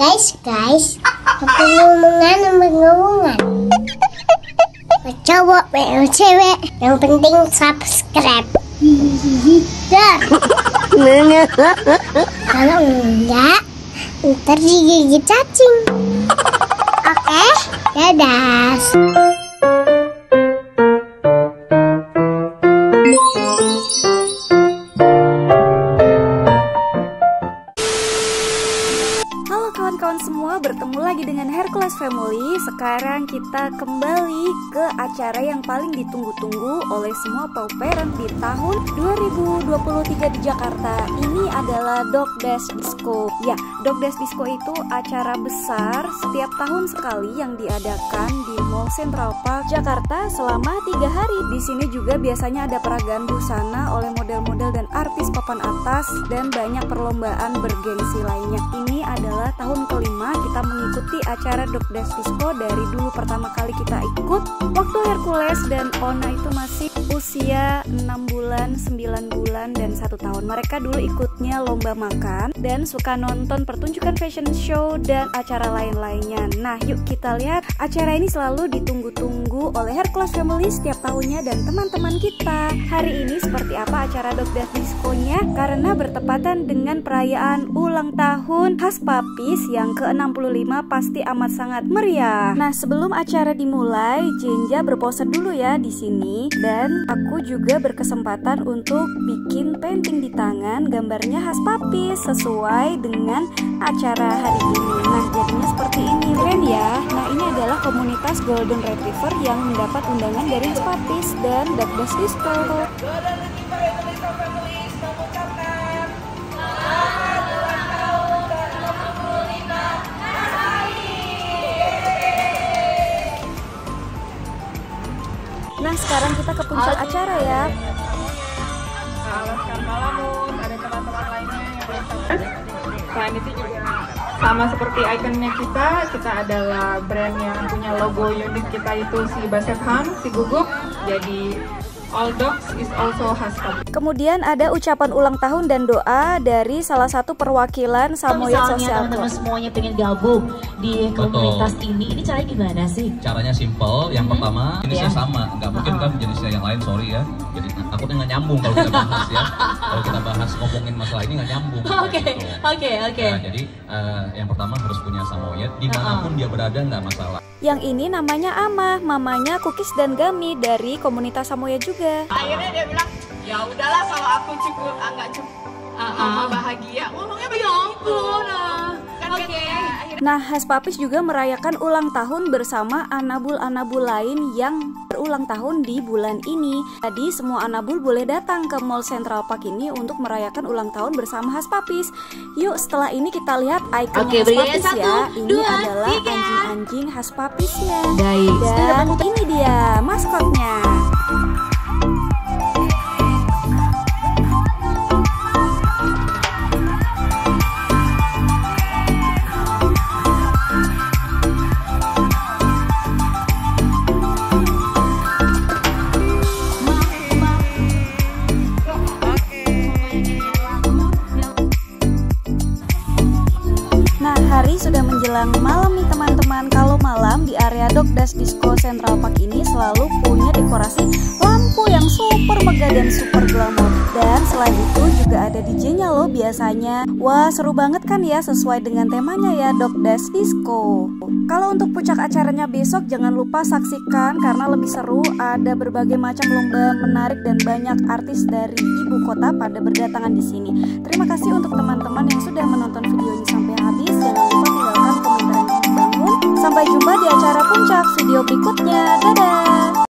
Guys, ngomong-ngomongan. Cowok, cewek, yang penting subscribe. Dah. Kalau enggak, ntar digigit cacing. Oke, dadah. Kawan-kawan semua, bertemu lagi dengan Hercules Family. Sekarang kita kembali ke acara yang paling ditunggu-tunggu oleh semua pauparent di tahun 2023 di Jakarta. Ini adalah Dog Dash Disco. Ya, Dog Dash Disco itu acara besar setiap tahun sekali yang diadakan di Mall Central Park Jakarta selama 3 hari. Di sini juga biasanya ada peragaan busana oleh model-model dan artis papan atas dan banyak perlombaan bergengsi lainnya. Ini adalah tahun kelima kita mengikuti acara Dog Dash Disco. Dari dulu pertama kali kita ikut waktu Hercules dan Ona itu masih usia 6 bulan, 9 bulan, dan 1 tahun. Mereka dulu ikutnya lomba makan dan suka nonton pertunjukan fashion show dan acara lain-lainnya. Nah, yuk kita lihat. Acara ini selalu ditunggu-tunggu oleh Hercules Family setiap tahunnya dan teman-teman kita. Hari ini seperti apa acara Dog Dash Disco-nya? Karena bertepatan dengan perayaan ulang tahun khas Papis yang ke-65, pasti amat sangat meriah. Nah, sebelum acara dimulai, Jenja berpose dulu ya di sini, dan aku juga berkesempatan untuk bikin painting di tangan gambarnya khas Papis sesuai dengan acara hari ini. Nah, jadinya seperti ini, keren ya. Nah, ini adalah komunitas Golden Retriever yang mendapat undangan dari khas Papis dan Dog Dash Disco. Nah, sekarang kita ke puncak acara ya. Alaskan Malamun, ada teman-teman lainnya yang lain. Selain itu juga sama seperti ikonnya kita adalah brand yang punya logo unik kita itu si Basset Hound, si Guguk. Jadi all dogs is also has Papis. Kemudian ada ucapan ulang tahun dan doa dari salah satu perwakilan Samoyed Social Club. Teman-teman semuanya pengen gabung di komunitas ini caranya gimana sih? Caranya simple. Yang pertama, ini saya sama, nggak mungkin kan jenisnya yang lain, sorry ya. Jadi takutnya nggak nyambung kalau kita bahas ya. Kalau kita bahas ngomongin masalah ini nggak nyambung. Oke. Nah, jadi yang pertama harus punya Samoyed, dimanapun dia berada nggak masalah. Yang ini namanya Amah, mamanya Cookies dan Gami dari komunitas Samoyed juga. Akhirnya dia bilang, ya udahlah kalau aku cukup nggak cukup mama bahagia. Ngomongnya ya ampun. Nah, khas Papis juga merayakan ulang tahun bersama anabul-anabul lain yang berulang tahun di bulan ini. Jadi semua anabul boleh datang ke Mall Central Park ini untuk merayakan ulang tahun bersama khas Papis. Yuk, setelah ini kita lihat ikonnya khas Papis ya. Ini adalah anjing-anjing khas Papisnya. Dan ini dia maskotnya. Hari sudah menjelang malam nih teman-teman. Kalau malam di area Dog Dash Disco Central Park ini selalu punya dekorasi lampu yang super megah dan super glamor. Dan selain itu juga ada DJ-nya loh biasanya. Wah, seru banget kan ya, sesuai dengan temanya ya, Dog Dash Disco. Kalau untuk puncak acaranya besok jangan lupa saksikan karena lebih seru. Ada berbagai macam lomba menarik dan banyak artis dari ibu kota pada berdatangan di sini. Terima kasih untuk teman-teman yang sudah menonton video ini sampai habis. Jangan lupa tinggalkan komentar yang membangun. Sampai jumpa di acara puncak video berikutnya. Dadah.